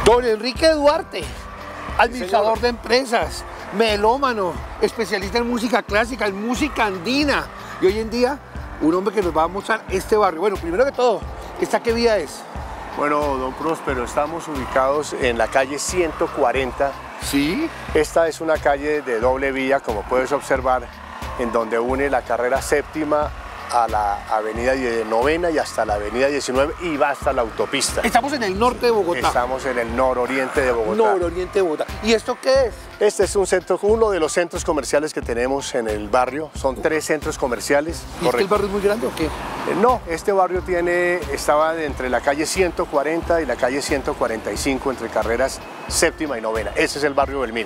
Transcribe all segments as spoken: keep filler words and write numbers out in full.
Don Enrique Duarte, administrador de empresas, melómano, especialista en música clásica, en música andina. Y hoy en día, un hombre que nos va a mostrar este barrio. Bueno, primero que todo, ¿esta qué vía es? Bueno, don Próspero, estamos ubicados en la calle ciento cuarenta. Sí. Esta es una calle de doble vía, como puedes observar, en donde une la carrera séptima a la avenida novena y hasta la avenida diecinueve y va hasta la autopista. Estamos en el norte de Bogotá. Estamos en el nororiente de Bogotá. Nororiente de Bogotá. ¿Y esto qué es? Este es un centro, uno de los centros comerciales que tenemos en el barrio. Son tres centros comerciales. ¿Y es que el barrio es muy grande o qué? Eh, no, este barrio tiene, estaba entre la calle ciento cuarenta y la calle ciento cuarenta y cinco, entre carreras séptima y novena. Ese es el barrio Belmira.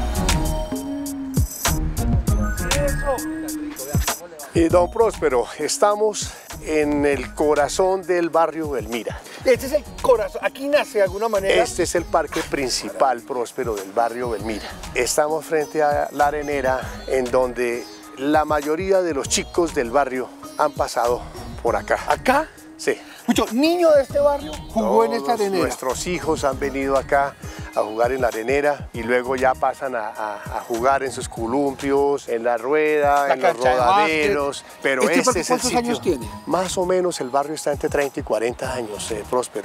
Y don Próspero, estamos en el corazón del barrio Belmira. Este es el corazón, aquí nace de alguna manera. Este es el parque principal, Próspero, del barrio Belmira. Estamos frente a la arenera, en donde la mayoría de los chicos del barrio han pasado por acá. ¿Acá? Sí. Mucho niño de este barrio jugó Todos en esta arenera. Nuestros hijos han venido acá a jugar en la arenera y luego ya pasan a, a, a jugar en sus columpios, en la rueda, la en los rodaderos. Pero ¿Este, este es el cuántos sitio. años tiene? Más o menos el barrio está entre treinta y cuarenta años, eh, Próspero.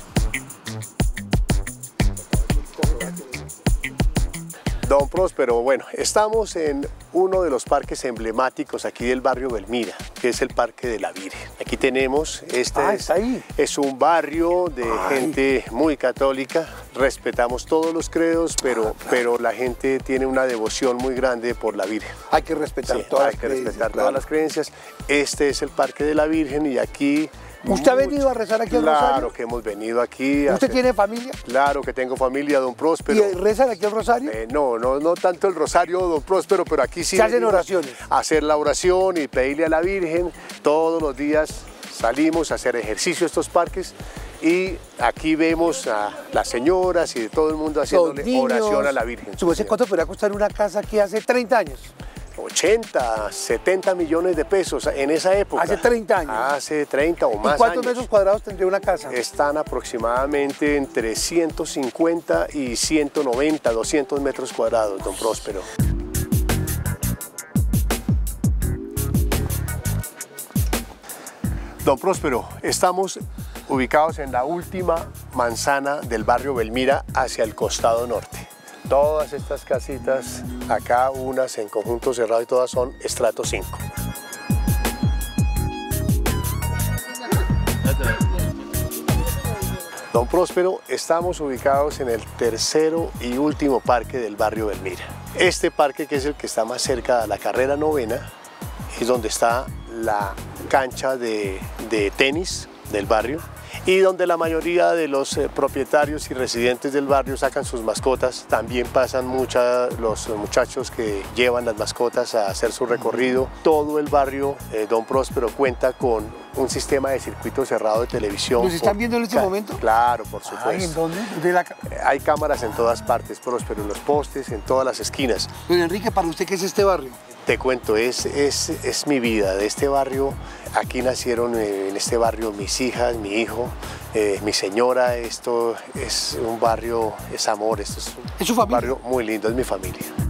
Don Próspero, bueno, estamos en uno de los parques emblemáticos aquí del barrio Belmira, que es el Parque de la Virgen. Aquí tenemos, este ah, es, está ahí. es un barrio de Ay. gente muy católica, respetamos todos los credos, pero, Ah, claro. pero la gente tiene una devoción muy grande por la Virgen. Hay que respetar Sí, todas hay las que creencias, respetar claro. todas las creencias. Este es el Parque de la Virgen y aquí... ¿Usted ha mucho- venido a rezar aquí al Claro Rosario? que hemos venido aquí. a ¿Usted hacer- tiene familia? Claro que tengo familia, don Próspero. ¿Y rezan aquí al Rosario? Eh, no, no, no tanto el rosario, don Próspero, pero aquí sí Se hacen venimos oraciones. a hacer la oración y pedirle a la Virgen. Todos los días salimos a hacer ejercicio a estos parques y aquí vemos a las señoras y de todo el mundo haciéndole Los niños. oración a la Virgen. ¿Su merced cuánto podría costar una casa aquí hace treinta años? ochenta, setenta millones de pesos en esa época. Hace treinta años. Hace treinta o más ¿Y cuántos años. metros cuadrados tendría una casa? Están aproximadamente entre ciento cincuenta y ciento noventa, doscientos metros cuadrados, don Próspero. Don Próspero, estamos ubicados en la última manzana del barrio Belmira hacia el costado norte. Todas estas casitas, acá unas en conjunto cerrado y todas son estrato cinco. Don Próspero, estamos ubicados en el tercero y último parque del barrio Belmira. Este parque, que es el que está más cerca de la carrera novena, es donde está la cancha de, de tenis del barrio y donde la mayoría de los eh, propietarios y residentes del barrio sacan sus mascotas. También pasan mucha, los muchachos que llevan las mascotas a hacer su recorrido. Todo el barrio, eh, don Próspero, cuenta con un sistema de circuito cerrado de televisión. ¿Nos están por- viendo en este Ca- momento? Claro, por supuesto. Ay, ¿en dónde? De la... Eh, Hay cámaras en todas partes, Próspero, en los postes, en todas las esquinas. Don Enrique, ¿para usted qué es este barrio? Te cuento, es, es, es mi vida, de este barrio. Aquí nacieron eh, en este barrio mis hijas, mi hijo, eh, mi señora. Esto es un barrio, es amor, esto es ¿Es su un familia? barrio muy lindo, es mi familia.